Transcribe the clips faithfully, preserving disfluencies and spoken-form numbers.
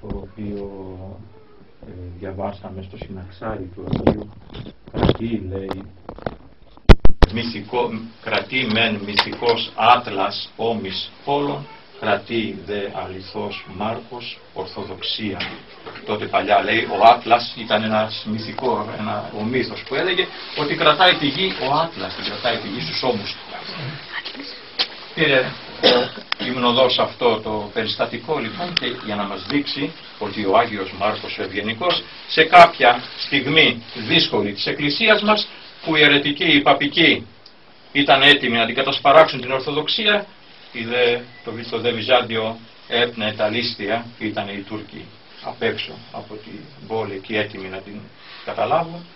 το οποίο ε, διαβάσαμε στο συναξάρι του Αγίου, κρατεί, λέει, μυθικό, κρατεί μεν μυθικός Άτλας όμης πόλων, κρατεί δε αληθώς Μάρκος ορθοδοξία. Τότε παλιά, λέει, ο Άτλας ήταν ένας μυθικό, ένα, ο μύθος που έλεγε ότι κρατάει τη γη, ο Άτλας την κρατάει τη γη στους ώμους του. Πήρε ο υμνοδός αυτό το περιστατικό λοιπόν και για να μας δείξει ότι ο Άγιος Μάρκος ο Ευγενικός σε κάποια στιγμή δύσκολη της Εκκλησίας μας, που οι αιρετικοί, οι παπικοί ήταν έτοιμοι να την κατασπαράξουν την Ορθοδοξία, είδε το, το δε Βυζάντιο έπνε τα λίστια, ήταν οι Τούρκοι απ' έξω από την πόλη και έτοιμοι να την καταλάβουν.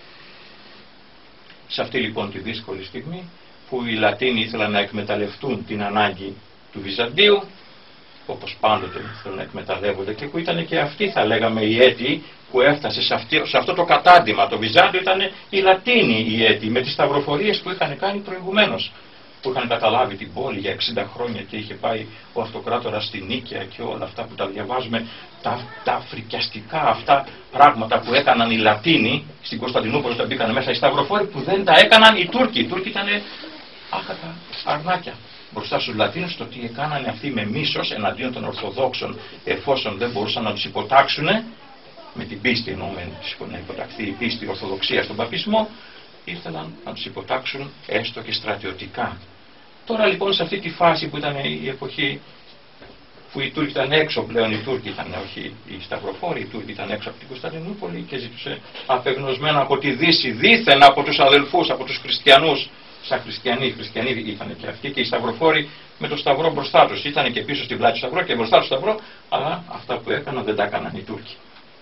Σε αυτή λοιπόν τη δύσκολη στιγμή που οι Λατίνοι ήθελαν να εκμεταλλευτούν την ανάγκη του Βυζαντίου, όπως πάντοτε θέλουν να εκμεταλλεύονται, και που ήταν και αυτοί, θα λέγαμε, οι αίτιοι που έφτασε σε, αυτή, σε αυτό το κατάντημα. Το Βυζάντιο ήταν οι Λατίνοι οι αίτιοι, με τις σταυροφορίες που είχαν κάνει προηγουμένως, που είχαν καταλάβει την πόλη για εξήντα χρόνια και είχε πάει ο αυτοκράτορας στη Νίκαια και όλα αυτά που τα διαβάζουμε, τα, τα φρικιαστικά αυτά πράγματα που έκαναν οι Λατίνοι στην Κωνσταντινούπολη, τα μπήκαν μέσα οι σταυροφόροι, που δεν τα έκαναν οι Τούρκοι. Οι Τούρκοι ήταν άχατα αρνάκια μπροστά στους Λατίνους, το τι έκαναν αυτοί με μίσος εναντίον των Ορθοδόξων, εφόσον δεν μπορούσαν να τους υποτάξουν με την πίστη, εννοούμε να υποταχθεί η πίστη, η Ορθοδοξία στον Παπισμό, ήθελαν να τους υποτάξουν έστω και στρατιωτικά. Τώρα λοιπόν σε αυτή τη φάση που ήταν η εποχή που οι Τούρκοι ήταν έξω πλέον, οι Τούρκοι ήταν, όχι οι σταυροφόροι, οι Τούρκοι ήταν έξω από την Κωνσταντινούπολη και ζήτησε απεγνωσμένα από τη Δύση, δήθεν από τους αδελφούς, από τους χριστιανούς, σαν χριστιανοί, οι χριστιανοί είχαν και αυτοί και οι σταυροφόροι με το σταυρό μπροστά τους. Ήταν και πίσω στην πλάτη του σταυρό και μπροστά του σταυρό, αλλά αυτά που έκαναν δεν τα έκαναν οι Τούρκοι.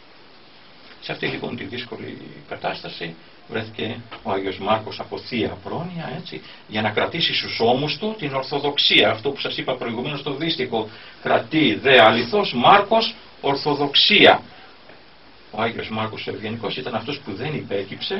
Σε αυτή λοιπόν τη δύσκολη κατάσταση βρέθηκε ο Άγιος Μάρκος από θεία πρόνοια, έτσι, για να κρατήσει στους ώμους του την Ορθοδοξία. Αυτό που σας είπα προηγουμένως στο δίστικο, κρατεί δε αληθώς Μάρκος Ορθοδοξία. Ο Άγιος Μάρκος ο Ευγενικός ήταν αυτός που δεν υπέκυψε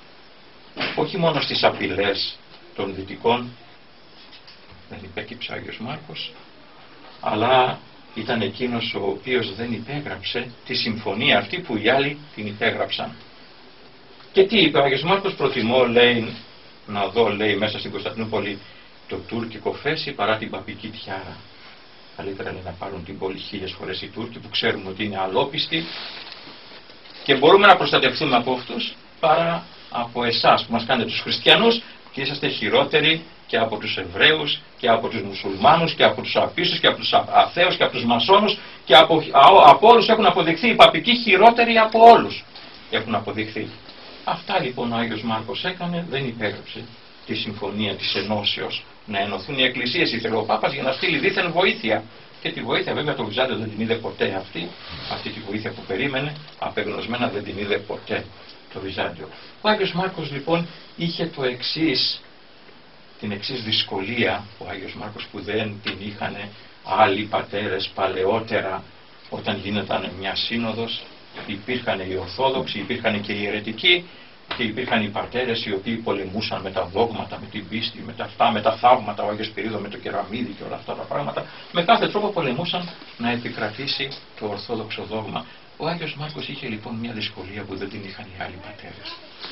όχι μόνο στις απειλές των Δυτικών, δεν υπέκυψε ο Άγιος Μάρκος, αλλά ήταν εκείνος ο οποίος δεν υπέγραψε τη συμφωνία αυτή που οι άλλοι την υπέγραψαν. Και τι είπε ο Άγιος Μάρκος? Προτιμώ, λέει, να δω, λέει, μέσα στην Κωνσταντινούπολη το τουρκικό φέση παρά την παπική τιάρα. Καλύτερα είναι να πάρουν την πόλη χίλιες φορές οι Τούρκοι, που ξέρουμε ότι είναι αλόπιστοι και μπορούμε να προστατευτούμε από αυτούς, παρά από εσάς που μας κάνετε τους χριστιανούς και είσαστε χειρότεροι και από τους Εβραίους και από τους Μουσουλμάνους και από τους Απίστους και από τους Αθέους και από τους Μασόνους και από, από όλους έχουν αποδειχθεί οι παπικοί χειρότεροι από όλους. Έχουν αποδειχθεί. Αυτά λοιπόν ο Άγιος Μάρκος έκανε, δεν υπέγραψε τη συμφωνία της ενώσεως, να ενωθούν οι εκκλησίες. Ήθελε ο Πάπας για να στείλει δίθεν βοήθεια. Και τη βοήθεια βέβαια το Βυζάντιο δεν την είδε ποτέ αυτή, αυτή τη βοήθεια που περίμενε, απεγνωσμένα δεν την είδε ποτέ το Βυζάντιο. Ο Άγιος Μάρκος λοιπόν είχε το εξής, την εξής δυσκολία, ο Άγιος Μάρκος, που δεν την είχαν άλλοι πατέρες παλαιότερα. Όταν γίνονταν μια σύνοδος, υπήρχαν οι Ορθόδοξοι, υπήρχαν και οι αιρετικοί και υπήρχαν οι πατέρες οι οποίοι πολεμούσαν με τα δόγματα, με την πίστη, με τα αυτά, με τα θαύματα, ο Άγιος Πυρίδο με το κεραμίδι και όλα αυτά τα πράγματα. Με κάθε τρόπο πολεμούσαν να επικρατήσει το Ορθόδοξο δόγμα. Ο Άγιος Μάρκος είχε λοιπόν μια δυσκολία που δεν την είχαν οι άλλοι πατέρες.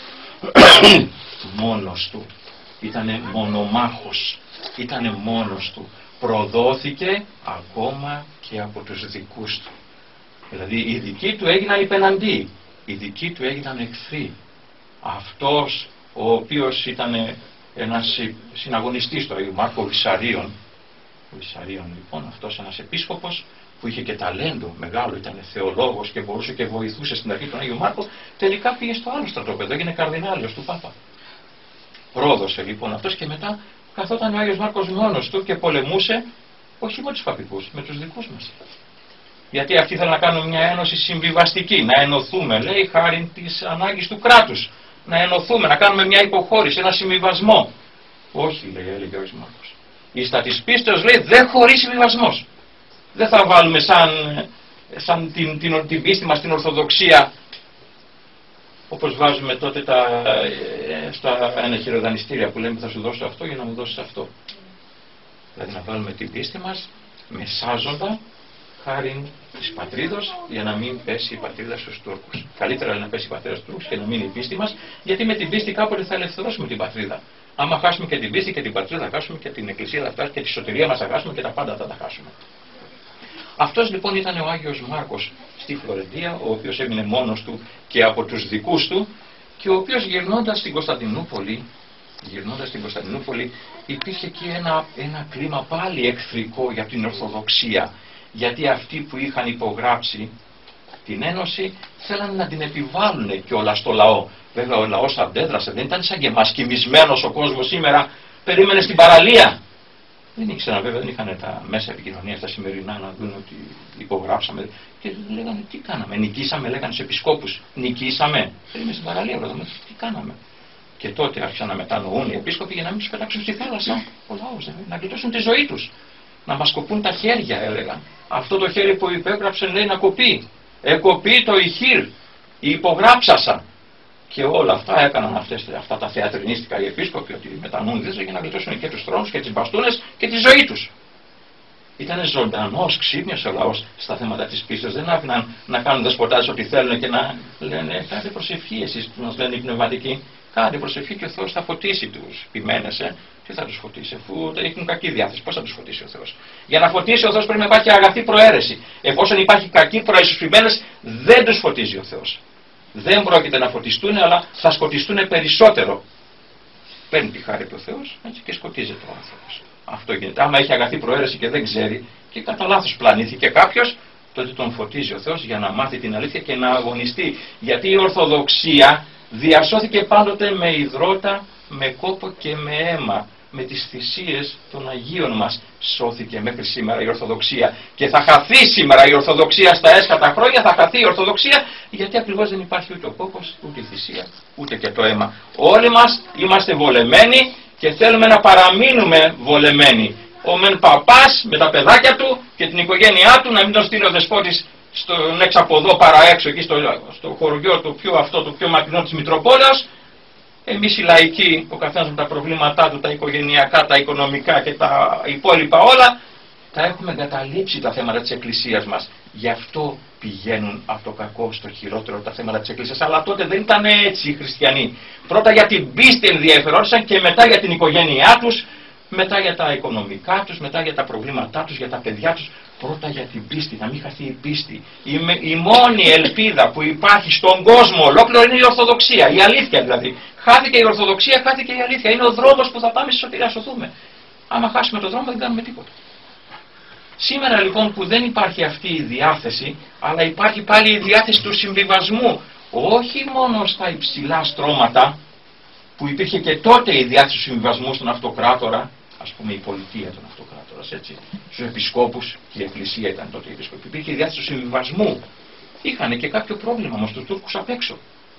Μόνος του. Ήτανε μονομάχος. Ήτανε μόνος του. Προδόθηκε ακόμα και από τους δικούς του. Δηλαδή οι δικοί του έγιναν υπεναντί. Οι δικοί του έγιναν εχθροί. Αυτός ο οποίος ήταν ένας συναγωνιστής του Αγίου Μάρκου, ο Βυσαρίων. Ο Βυσαρίων λοιπόν, αυτός ένας επίσκοπος που είχε και ταλέντο μεγάλο, ήταν θεολόγος και μπορούσε και βοηθούσε στην αρχή τον Άγιο Μάρκο, τελικά πήγε στο άλλο στρατόπεδο, έγινε καρδινάλιος του Πάπα. Πρόδωσε λοιπόν αυτός και μετά καθόταν ο Άγιος Μάρκος μόνος του και πολεμούσε όχι με τους παπικούς, με τους δικούς μας. Γιατί αυτοί ήθελαν να κάνουν μια ένωση συμβιβαστική, να ενωθούμε, λέει, χάρη της ανάγκης του κράτους. Να ενωθούμε, να κάνουμε μια υποχώρηση, ένα συμβιβασμό. Όχι, λέει, έλεγε ο Άγιος Μάρκος. Η στα της πίστεως, λέει, δεν χωρεί συμβιβασμός. Δεν θα βάλουμε σαν, σαν την, την, την πίστη μας, την Ορθοδοξία, όπως βάζουμε τότε τα, στα ένα χειροδανιστήρια που λέμε θα σου δώσω αυτό για να μου δώσεις αυτό. Δηλαδή να βάλουμε την πίστη μας με σάζοντα χάρη της πατρίδος, για να μην πέσει η πατρίδα στους Τούρκους. Καλύτερα να πέσει η πατρίδα στους Τούρκους και να μείνει η πίστη μας, γιατί με την πίστη κάποτε θα ελευθερώσουμε την πατρίδα. Άμα χάσουμε και την πίστη και την πατρίδα, θα χάσουμε και την εκκλησία, θα φτάσει και τη σωτηρία μας, θα χάσουμε και τα πάντα θα τα χάσουμε. Αυτός λοιπόν ήταν ο Άγιος Μάρκος στη Φλωρεντία, ο οποίος έμεινε μόνος του και από τους δικούς του, και ο οποίος γυρνώντας στην Κωνσταντινούπολη, γυρνώντας στην Κωνσταντινούπολη, υπήρχε εκεί ένα, ένα κλίμα πάλι εχθρικό για την Ορθοδοξία, γιατί αυτοί που είχαν υπογράψει την Ένωση θέλανε να την επιβάλλουν κιόλας στο λαό. Βέβαια ο λαός αντέδρασε, δεν ήταν σαν και εμάς κοιμισμένος ο κόσμος σήμερα, περίμενε στην παραλία. Δεν ήξεραν, βέβαια, δεν είχαν τα μέσα επικοινωνίας τα σημερινά να δουν ότι υπογράψαμε. Και λέγανε τι κάναμε, νικήσαμε, λέγανε στους επισκόπους, νικήσαμε. Περίμενε στην παραλία, λέγανε τι κάναμε. Και τότε άρχισαν να μετανοούν οι επίσκοποι για να μην τους πετάξουν στη θάλασσα ο λαός, να γλιτώσουν τη ζωή τους. Να μας κοπούν τα χέρια, έλεγαν. Αυτό το χέρι που υπέγραψε λέει να κοπεί. Εκοπεί το ηχείρ, υπογράψασα. Και όλα αυτά έκαναν αυτές, αυτά τα θεατρινίστικα οι επίσκοποι, ότι μετανοούν δίθεν για να γλιτώσουν και τους θρόνους και τις μπαστούνες και τη ζωή τους. Ήταν ζωντανός, ξύπνιος ο λαός στα θέματα της πίστης. Δεν άφηναν να κάνουν δεσποτάδες ό,τι θέλουν και να λένε κάντε προσευχή εσείς που μας λένε οι πνευματικοί. Κάντε προσευχή και ο Θεός θα φωτίσει τους ποιμένες. Ε. Τι θα τους φωτίσει, αφού έχουν κακή διάθεση. Πώς θα τους φωτίσει ο Θεός? Για να φωτίσει ο Θεός πρέπει να υπάρχει αγαθή προαίρεση. Εφόσον υπάρχει κακή προαίρεση στους ποιμένες, δεν τους φωτίζει ο Θεός. Δεν πρόκειται να φωτιστούν, αλλά θα σκοτιστούν περισσότερο. Παίρνει τη χάρη του Θεός έτσι, και σκοτίζεται ο άνθρωπος. Αυτό γίνεται. Άμα έχει αγαθή προαίρεση και δεν ξέρει και κατά λάθος πλανήθηκε κάποιος, τότε τον φωτίζει ο Θεός για να μάθει την αλήθεια και να αγωνιστεί. Γιατί η Ορθοδοξία διασώθηκε πάντοτε με υδρότα, με κόπο και με αίμα. Με τις θυσίες των Αγίων μας σώθηκε μέχρι σήμερα η Ορθοδοξία. Και θα χαθεί σήμερα η Ορθοδοξία στα έσχατα χρόνια, θα χαθεί η Ορθοδοξία, γιατί ακριβώς δεν υπάρχει ούτε ο κόπος, ούτε η θυσία, ούτε και το αίμα. Όλοι μας είμαστε βολεμένοι και θέλουμε να παραμείνουμε βολεμένοι. Ο μεν παπάς με τα παιδάκια του και την οικογένειά του, να μην τον στείλει ο δεσπότης στον έξω από εδώ παρά έξω, εκεί στο, στο χωριό του πιο αυτό, το πιο μακρινό της Μητροπόλεως. Εμείς οι λαϊκοί, ο καθένας με τα προβλήματά του, τα οικογενειακά, τα οικονομικά και τα υπόλοιπα όλα, τα έχουμε εγκαταλείψει τα θέματα της Εκκλησίας μας. Γι' αυτό πηγαίνουν από το κακό στο χειρότερο τα θέματα της Εκκλησίας. Αλλά τότε δεν ήταν έτσι οι χριστιανοί. Πρώτα για την πίστη ενδιαφερόντουσαν και μετά για την οικογένειά τους, μετά για τα οικονομικά τους, μετά για τα προβλήματά τους, για τα παιδιά τους. Πρώτα για την πίστη, να μην χαθεί η πίστη. Η, η μόνη ελπίδα που υπάρχει στον κόσμο ολόκληρο είναι η Ορθοδοξία, η αλήθεια δηλαδή. Χάθηκε η Ορθοδοξία, χάθηκε η αλήθεια. Είναι ο δρόμος που θα πάμε στη σωτηρία, να σωθούμε. Άμα χάσουμε τον δρόμο δεν κάνουμε τίποτα. Σήμερα λοιπόν που δεν υπάρχει αυτή η διάθεση, αλλά υπάρχει πάλι η διάθεση του συμβιβασμού. Όχι μόνο στα υψηλά στρώματα, που υπήρχε και τότε η διάθεση του συμβιβασμού στον αυτοκράτορα, ας πούμε η πολιτεία των αυτοκράτορας, έτσι, στους επισκόπους, και η εκκλησία ήταν τότε η επισκόπη. Υπήρχε η διάθεση του συμβιβασμού. Είχαν και κάποιο πρόβλημα όμως τους Τούρκους απ' έξω.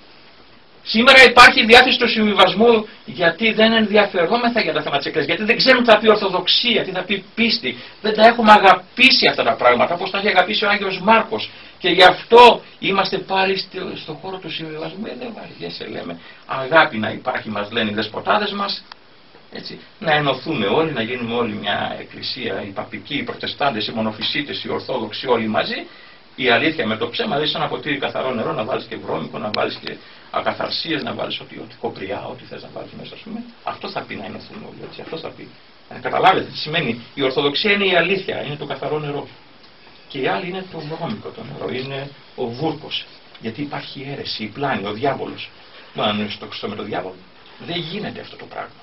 Σήμερα υπάρχει η διάθεση του συμβιβασμού γιατί δεν ενδιαφερόμεθα για τα θέματα της Εκκλησίας, γιατί δεν ξέρουμε τι θα πει Ορθοδοξία, τι θα πει πίστη. Δεν τα έχουμε αγαπήσει αυτά τα πράγματα όπως τα έχει αγαπήσει ο Άγιος Μάρκος. Και γι' αυτό είμαστε πάλι στο, στο χώρο του συμβιβασμού. Ε, δεν βαριέσαι, λέμε. Αγάπη να υπάρχει, μας λένε οι δεσποτάδες μας. Έτσι, να ενωθούμε όλοι, να γίνουμε όλοι μια εκκλησία, οι παπικοί, οι προτεστάντες, οι μονοφυσίτες, οι ορθόδοξοι, όλοι μαζί. Η αλήθεια με το ψέμα, δηλαδή σαν ένα ποτήρι καθαρό νερό, να βάλεις και βρώμικο, να βάλεις και ακαθαρσίες, να βάλεις ό,τι, ό,τι κοπριά, ό,τι θες να βάλεις μέσα, ας πούμε. Αυτό θα πει να ενωθούμε όλοι, έτσι, αυτό θα πει. Να καταλάβετε τι σημαίνει. Η Ορθοδοξία είναι η αλήθεια, είναι το καθαρό νερό. Και η άλλη είναι το βρώμικο το νερό, είναι ο βούρκος. Γιατί υπάρχει αίρεση, η πλάνη, ο διάβολος. Μα αν είναι στο με το διάβολο, δεν γίνεται αυτό το πράγμα.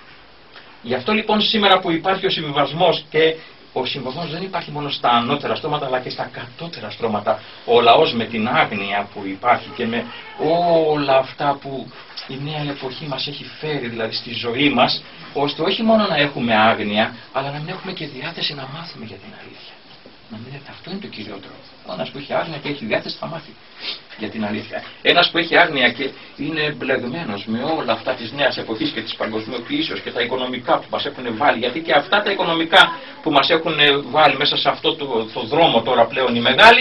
Γι' αυτό λοιπόν σήμερα που υπάρχει ο συμβιβασμός, και ο συμβιβασμός δεν υπάρχει μόνο στα ανώτερα στρώματα αλλά και στα κατώτερα στρώματα, ο λαός με την άγνοια που υπάρχει και με όλα αυτά που η νέα εποχή μας έχει φέρει δηλαδή στη ζωή μας, ώστε όχι μόνο να έχουμε άγνοια, αλλά να μην έχουμε και διάθεση να μάθουμε για την αλήθεια. Να μην... Αυτό είναι το κυριότερο. Ένας που έχει άγνοια και έχει διάθεση θα μάθει για την αλήθεια. Ένας που έχει άγνοια και είναι μπλεγμένος με όλα αυτά της νέας εποχής και της παγκοσμιοποιήσεως και τα οικονομικά που μας έχουν βάλει, γιατί και αυτά τα οικονομικά που μας έχουν βάλει μέσα σε αυτό το, το δρόμο τώρα πλέον οι μεγάλοι,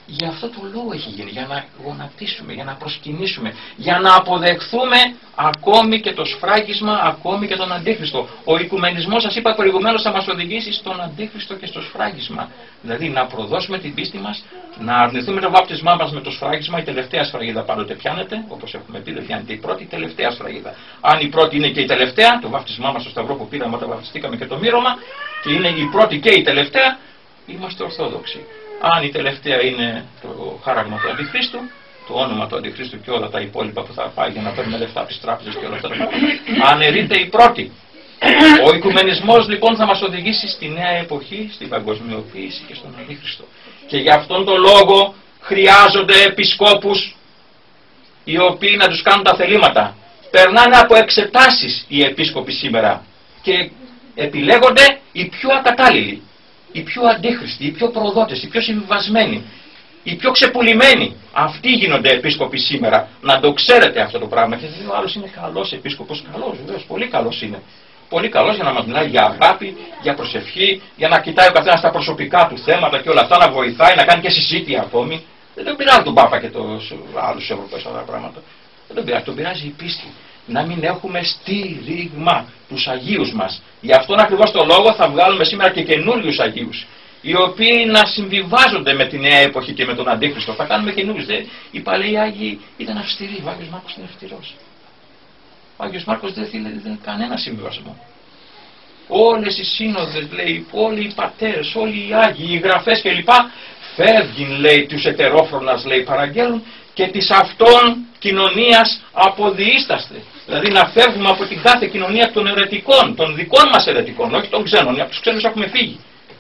Για αυτό το λόγο έχει γίνει, για να γονατίσουμε, για να προσκυνήσουμε, για να αποδεχθούμε ακόμη και το σφράγισμα, ακόμη και τον Αντίχριστο. Ο οικουμενισμός, σας είπα προηγουμένως, θα μας οδηγήσει στον Αντίχριστο και στο σφράγισμα. Δηλαδή να προδώσουμε την πίστη μας, να αρνηθούμε το βάπτισμά μας με το σφράγισμα. Η τελευταία σφραγίδα πάντοτε πιάνεται, όπως έχουμε πει, δεν πιάνεται η πρώτη, η τελευταία σφραγίδα. Αν η πρώτη είναι και η τελευταία, το βάπτισμά μας στο Σταυρό που πήραμε όταν βαπτιστήκαμε και το μύρωμα, και είναι η πρώτη και η τελευταία, είμαστε Ορθόδοξοι. Αν η τελευταία είναι το χάραγμα του Αντιχρίστου, το όνομα του Αντιχρίστου και όλα τα υπόλοιπα που θα πάει για να παίρνουμε λεφτά από τις τράπεζες και όλα αυτά, αν ερείται η πρώτη. Ο οικουμενισμός λοιπόν θα μας οδηγήσει στη νέα εποχή, στην παγκοσμιοποίηση και στον Αντίχριστο. Και γι' αυτόν τον λόγο χρειάζονται επισκόπους οι οποίοι να τους κάνουν τα θελήματα. Περνάνε από εξετάσεις οι επίσκοποι σήμερα και επιλέγονται οι πιο ακατάλληλοι, οι πιο αντίχριστοι, οι πιο προδότες, οι πιο συμβιβασμένοι, οι πιο ξεπουλημένοι. Αυτοί γίνονται επίσκοποι σήμερα. Να το ξέρετε αυτό το πράγμα. Και ο άλλος είναι καλός επίσκοπος, καλός βεβαίως, πολύ καλός είναι. Πολύ καλός για να μας μιλάει για αγάπη, για προσευχή, για να κοιτάει ο καθένας τα προσωπικά του θέματα και όλα αυτά, να βοηθάει, να κάνει και συζήτηση ακόμη. Δεν τον πειράζει τον Πάπα και τους άλλους Ευρωπαίους αυτά τα πράγματα. Δεν τον πειράζει, τον πειράζει η πίστη. Να μην έχουμε στήριγμα τους Αγίους μας. Γι' αυτόν ακριβώς το λόγο θα βγάλουμε σήμερα και καινούριους Αγίους, οι οποίοι να συμβιβάζονται με τη νέα εποχή και με τον Αντίχριστο. Θα κάνουμε καινούριους. Οι παλαιοί Άγιοι ήταν αυστηροί, ο Άγιος Μάρκος είναι αυστηρός. Ο Άγιος Μάρκος δεν θέλει, δεν κανένα συμβιβασμό. Όλες οι σύνοδες, λέει, όλοι οι πατέρες, όλοι οι Άγιοι, οι γραφές κλπ. Φεύγουν, λέει, τους ετερόφρονας, λέει, παραγγέλουν και της αυτών κοινωνίας αποδιείσταστε. Δηλαδή να φεύγουμε από την κάθε κοινωνία των αιρετικών, των δικών μας αιρετικών, όχι των ξένων. Από τους ξένους έχουμε φύγει.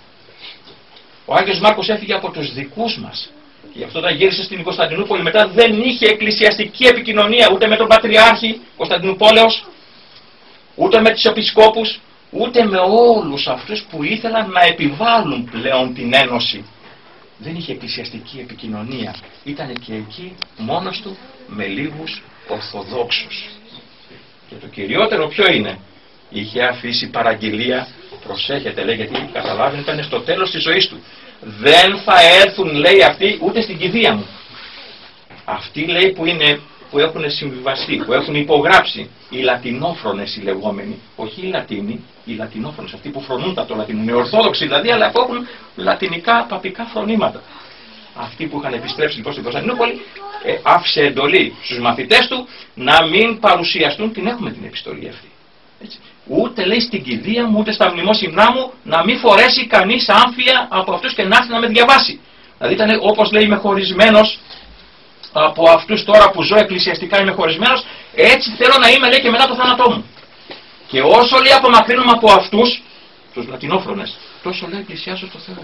Ο Άγιος Μάρκος έφυγε από τους δικούς μας. Και γι' αυτό όταν γύρισε στην Κωνσταντινούπολη μετά δεν είχε εκκλησιαστική επικοινωνία ούτε με τον Πατριάρχη Κωνσταντινούπολεως, ούτε με τους επισκόπους, ούτε με όλους αυτούς που ήθελαν να επιβάλλουν πλέον την ένωση. Δεν είχε εκκλησιαστική επικοινωνία. Ήταν και εκεί μόνος του με λίγους Ορθοδόξους. Και το κυριότερο ποιο είναι? Είχε αφήσει παραγγελία, προσέχετε λέει, γιατί καταλάβει ήταν στο τέλος της ζωής του. Δεν θα έρθουν, λέει, αυτοί ούτε στην κηδεία μου. Αυτοί, λέει, που, είναι, που έχουν συμβιβαστεί, που έχουν υπογράψει, οι λατινόφρονες οι λεγόμενοι, όχι οι Λατίνοι, οι λατινόφρονες, αυτοί που φρονούν τα το Λατινό, είναι Ορθόδοξοι δηλαδή, αλλά που έχουν λατινικά παπικά φρονήματα. Αυτοί που είχαν επιστρέψει λοιπόν στην Κωνσταντινούπολη, ε, άφησε εντολή στους μαθητές του να μην παρουσιαστούν, την έχουμε την επιστολή αυτή. Έτσι. Ούτε λέει στην κηδεία μου, ούτε στα μνημόσυνά μου, να μην φορέσει κανείς άμφια από αυτούς και να έρθει να με διαβάσει. Δηλαδή ήταν όπως λέει είμαι χωρισμένος από αυτούς τώρα που ζω εκκλησιαστικά, είμαι χωρισμένος, έτσι θέλω να είμαι, λέει, και μετά το θάνατό μου. Και όσο, λέει, απομακρύνουμε από αυτούς, τους λατινόφρονες, τόσο, λέει, εκκλησιάζω στο Θεό.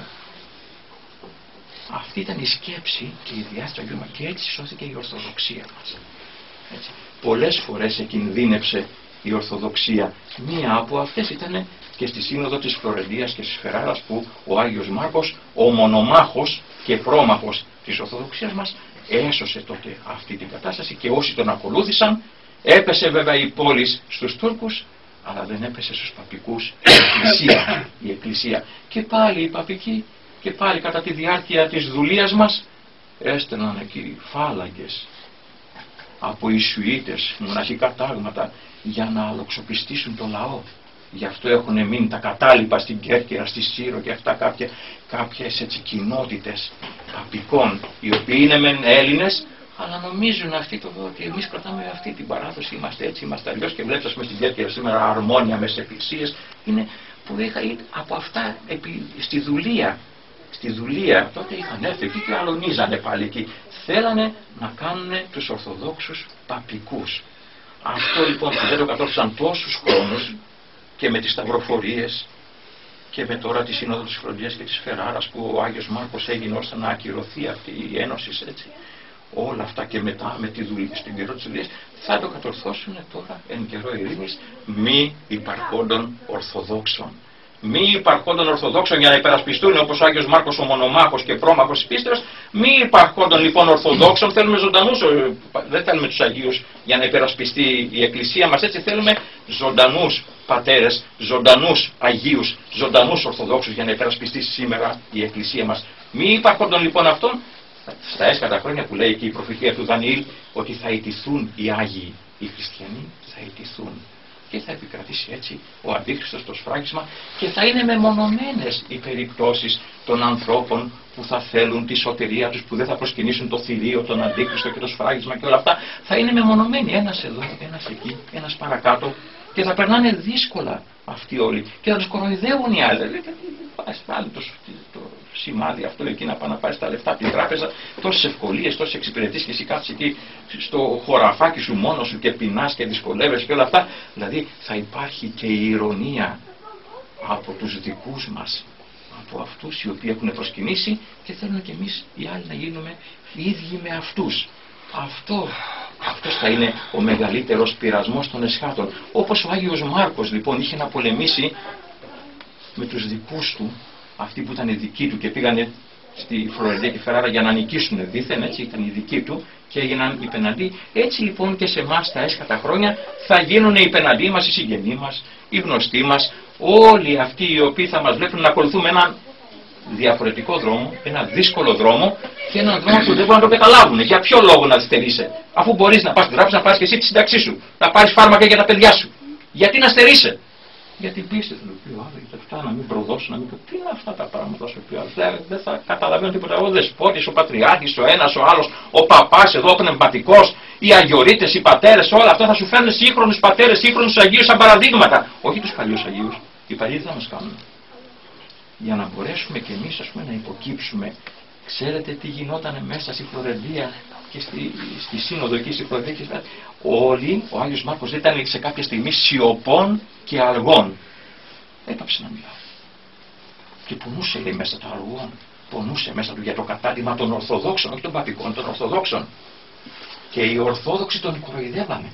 Αυτή ήταν η σκέψη και η διάθεση του Αγίου Μάρκου. Και έτσι σώθηκε η Ορθοδοξία μας. Έτσι. Πολλές φορές εκινδύνεψε η Ορθοδοξία. Μία από αυτές ήταν και στη Σύνοδο της Φλωρεντίας και της Φεράρας, που ο Άγιος Μάρκος, ο μονομάχος και πρόμαχος της Ορθοδοξίας μας, έσωσε τότε αυτή την κατάσταση και όσοι τον ακολούθησαν. Έπεσε βέβαια η πόλη στους Τούρκους, αλλά δεν έπεσε στους παπικούς η Εκκλησία. Η Εκκλησία. Και πάλι οι παπικοί, και πάλι κατά τη διάρκεια της δουλείας μας, έστελναν εκεί φάλαγγες από Ιησουίτες, μοναχικά τάγματα, για να αλοξοπιστήσουν το λαό. Γι' αυτό έχουν μείνει τα κατάλοιπα στην Κέρκυρα, στη Σύρο και αυτά κάποια, κάποιες έτσι κοινότητες παπικών, οι οποίοι είναι μεν Έλληνες, αλλά νομίζουν αυτοί το, ότι εμείς κρατάμε αυτή την παράδοση, είμαστε έτσι, είμαστε αλλιώς. Και βλέπεις, ας πούμε, στην Κέρκυρα σήμερα αρμόνια με τις εκκλησίες, είναι που είχα από αυτά επί, στη δουλεία. Στη δουλεία τότε είχαν έρθει εκεί και αλωνίζανε πάλι εκεί. Θέλανε να κάνουν τους Ορθοδόξους παπικούς. Αυτό λοιπόν που δεν το κατόρθωσαν τόσους χρόνους και με τις σταυροφορίες και με τώρα τη Σύνοδο της Φλωρεντίας και της Φεράρας, που ο Άγιος Μάρκος έγινε ώστε να ακυρωθεί αυτή η ένωση, έτσι. Όλα αυτά και μετά με τη δουλειά, στην καιρό της δουλειάς, θα το κατορθώσουν τώρα εν καιρό ειρήνης μη υπαρχόντων Ορθοδόξων. Μη υπαρχόντων Ορθοδόξων για να υπερασπιστούν, όπως ο Άγιος Μάρκος ο μονομάχος και πρόμαχος της πίστεως. Μη υπαρχόντων λοιπόν Ορθοδόξων, θέλουμε ζωντανούς, δεν θέλουμε τους Αγίους για να υπερασπιστεί η Εκκλησία μας, έτσι θέλουμε ζωντανούς πατέρες, ζωντανούς Αγίους, ζωντανούς Ορθοδόξους για να υπερασπιστεί σήμερα η Εκκλησία μας. Μη υπαρχόντων λοιπόν αυτών, στα έσχατα χρόνια που λέει και η προφητεία του Δανιήλ ότι θα ιτηθούν οι Άγιοι, οι χριστιανοί θα ιτηθούν. Και θα επικρατήσει έτσι ο Αντίχριστος, το σφράγισμα, και θα είναι μεμονωμένες οι περιπτώσεις των ανθρώπων που θα θέλουν τη σωτηρία τους, που δεν θα προσκυνήσουν το θηρίο, τον Αντίχριστο και το σφράγισμα και όλα αυτά. Θα είναι μεμονωμένοι, ένας εδώ, ένας εκεί, ένας παρακάτω, και θα περνάνε δύσκολα αυτοί όλοι και θα τους κοροϊδεύουν οι άλλοι. Πάλι το, το σημάδι αυτό εκεί να πάει να πάρει τα λεφτά από την τράπεζα, τόσες ευκολίες, τόσες εξυπηρετήσεις και εσύ κάθεσαι εκεί στο χωραφάκι σου μόνος σου και πεινάς και δυσκολεύεσαι και όλα αυτά. Δηλαδή θα υπάρχει και η ηρωνία από τους δικούς μας, από αυτούς οι οποίοι έχουν προσκυνήσει και θέλουν και εμείς οι άλλοι να γίνουμε ίδιοι με αυτούς. Αυτό, αυτός θα είναι ο μεγαλύτερος πειρασμός των εσχάτων. Όπως ο Άγιος Μάρκος λοιπόν είχε να πολεμήσει με τους δικούς του, αυτοί που ήταν οι δικοί του και πήγανε στη Φλωρεντία και Φεράρα για να νικήσουν δήθεν, έτσι ήταν οι δικοί του και έγιναν οι πεναντοί. Έτσι λοιπόν και σε εμάς τα έσχατα χρόνια θα γίνουν οι πεναντοί μας, οι συγγενείς μας, οι γνωστοί μας, όλοι αυτοί οι οποίοι θα μας βλέπουν να ακολουθούμε έναν διαφορετικό δρόμο, έναν δύσκολο δρόμο και έναν δρόμο που δεν μπορούν να το καταλάβουν. Για ποιο λόγο να στερείσαι, αφού μπορείς να πας στην τράπεζα, να πάρεις και εσύ τη σύνταξή σου, να πάρεις φάρμακα για τα παιδιά σου. Γιατί να στερείσαι? Για την πίστη του οποίου άλλο, για αυτά να μην προδώσουν, να μην πω. Τι είναι αυτά τα πράγματα στο οποίο άλλο. Δεν θα καταλαβαίνω τίποτα. Ο δεσπότης, ο πατριάρχης, ο ένας, ο άλλος, ο παπάς, εδώ ο πνευματικός, οι αγιορείτες, οι πατέρες, όλα αυτά θα σου φέρνουν σύγχρονους πατέρες, σύγχρονους αγίους σαν παραδείγματα. Όχι τους παλιούς αγίους. Οι παλιοί δεν θα μας κάνουν. Για να μπορέσουμε κι εμείς ας πούμε να υποκύψουμε. Ξέρετε τι γινόταν μέσα στη Φλωρεντία και στη, στη Σύνοδο εκεί στη Φλωρεντία? Όλοι, ο Άγιος Μάρκος δεν ήταν σε κάποια στιγμή σιωπών και αργών. Έπαψε να μιλάω. Και πονούσε λέει μέσα το αργών. Πονούσε μέσα του για το κατάντημα των Ορθοδόξων, όχι των Παπικών, των Ορθοδόξων. Και οι Ορθόδοξοι τον κοροϊδεύανε.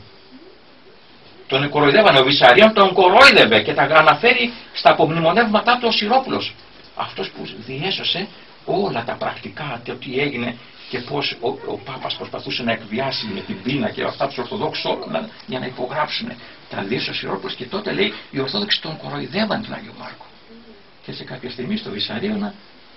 Τον κοροϊδεύανε. Ο Βυσαρίων τον κορόιδευε και τα αναφέρει στα απομνημονεύματά του ο Σιρόπουλος. Αυτός που διέσωσε όλα τα πρακτικά, το τι έγινε και πώς ο, ο Πάπας προσπαθούσε να εκβιάσει με την πείνα και αυτά τους Ορθοδόξους όλα για να υπογράψουν. Τα διέσωσε ο Σιρόπουλος και τότε λέει οι Ορθόδοξοι τον κοροϊδεύαν τον Άγιο Μάρκο. Και σε κάποια στιγμή στο Βυσαρίωνα,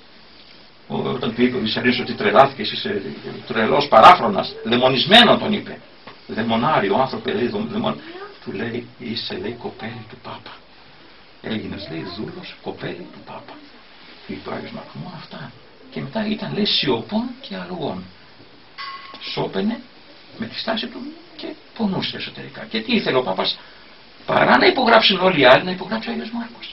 όταν του είπε ο Βυσαρίωνας ότι τρελάθηκε, είσαι τρελός παράφρονας, δαιμονισμένο τον είπε. Δαιμονάριο άνθρωπο, λέει, δαιμον, του λέει είσαι λέει κοπέλι του Πάπα. Έγινες λέει δούλος κοπέλι του Πάπα. Είπε ο Άγιος Μάρκος, μόνο αυτά. Και μετά ήταν λέει σιωπών και αλογών. Σώπαινε με τη στάση του και πονούσε εσωτερικά. Και τι ήθελε ο Πάπας? Παρά να υπογράψουν όλοι οι άλλοι, να υπογράψει ο Άγιος Μάρκος.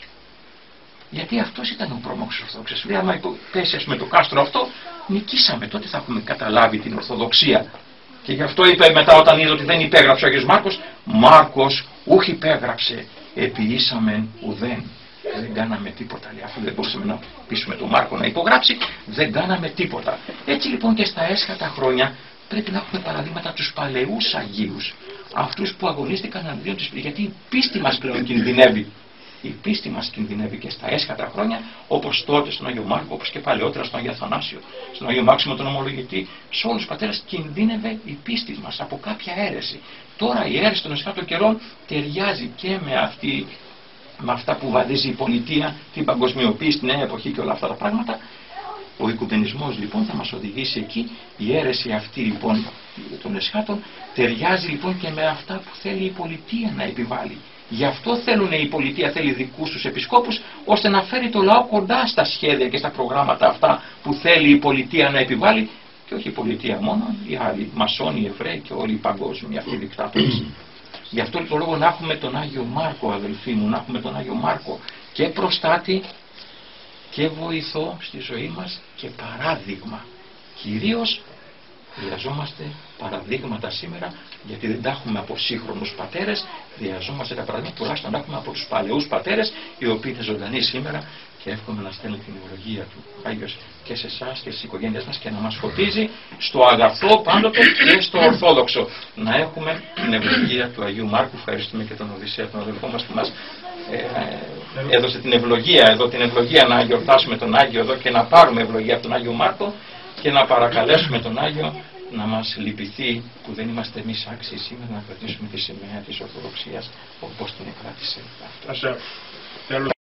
Γιατί αυτός ήταν ο πρόμαχος της Ορθοδοξίας. Λέει, άμα πέσει με το κάστρο αυτό, νικήσαμε. Τότε θα έχουμε καταλάβει την Ορθοδοξία. Και γι' αυτό είπε μετά, όταν είδε ότι δεν υπέγραψε ο Άγιος Μάρκος, Μάρκος ούχ υπέγραψε, επιήσαμεν ουδέν. Δεν κάναμε τίποτα. Λέει, αφού δεν μπορούσαμε να πείσουμε τον Μάρκο να υπογράψει, δεν κάναμε τίποτα. Έτσι λοιπόν και στα έσχατα χρόνια πρέπει να έχουμε παραδείγματα από τους παλαιούς Αγίους. Αυτούς που αγωνίστηκαν αντίον της, γιατί η πίστη μας πλέον κινδυνεύει. Η πίστη μας κινδυνεύει και στα έσχατα χρόνια, όπως τότε στον Άγιο Μάρκο, όπως και παλαιότερα στον Άγιο Αθανάσιο, στον Άγιο Μάξιμο τον Ομολογητή. Σε όλους τους πατέρες κινδύνευε η πίστη μας από κάποια αίρεση. Τώρα η αίρεση των εσχάτων καιρών ταιριάζει και με, αυτή, με αυτά που βαδίζει η πολιτεία, την παγκοσμιοποίηση, την νέα εποχή και όλα αυτά τα πράγματα. Ο οικουμενισμός λοιπόν θα μας οδηγήσει εκεί. Η αίρεση αυτή λοιπόν των εσχάτων ταιριάζει λοιπόν και με αυτά που θέλει η πολιτεία να επιβάλλει. Γι' αυτό θέλουν η πολιτεία, θέλει δικούς τους επισκόπους, ώστε να φέρει το λαό κοντά στα σχέδια και στα προγράμματα αυτά που θέλει η πολιτεία να επιβάλλει. Και όχι η πολιτεία μόνο, οι άλλοι, μασόνοι, οι Εβραίοι και όλοι οι παγκόσμιοι αυτοί οι δικτάτορες. Γι' αυτό το λόγο να έχουμε τον Άγιο Μάρκο, αδελφοί μου, να έχουμε τον Άγιο Μάρκο και προστάτη και βοηθό στη ζωή μας και παράδειγμα. Κυρίως χρειαζόμαστε παραδείγματα σήμερα, γιατί δεν τα έχουμε από σύγχρονους πατέρες. Χρειαζόμαστε τα παραδείγματα τουλάχιστον να έχουμε από τους παλαιούς πατέρες, οι οποίοι είναι ζωντανοί σήμερα, και εύχομαι να στέλνει την ευλογία του Άγιος και σε εσάς και στις οικογένειες μας και να μας φωτίζει στο αγαθό πάντοτε και στο ορθόδοξο. Να έχουμε την ευλογία του Αγίου Μάρκου. Ευχαριστούμε και τον Οδυσσέα, τον αδελφό μας που μας ε, ε, έδωσε την ευλογία εδώ, την ευλογία να γιορτάσουμε τον Άγιο εδώ και να πάρουμε ευλογία από τον Άγιο Μάρκο. Και να παρακαλέσουμε τον Άγιο να μας λυπηθεί που δεν είμαστε εμείς άξιοι σήμερα να κρατήσουμε τη σημαία της Ορθοδοξίας όπως την κράτησε.